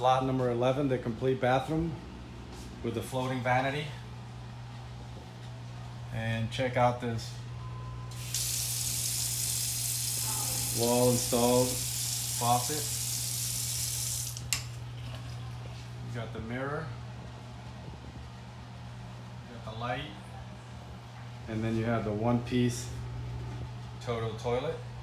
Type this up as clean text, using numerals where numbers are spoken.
lot number 11, the complete bathroom with the floating vanity. And check out this wall installed faucet. You got the mirror, you got the light, and then you have the one-piece total toilet.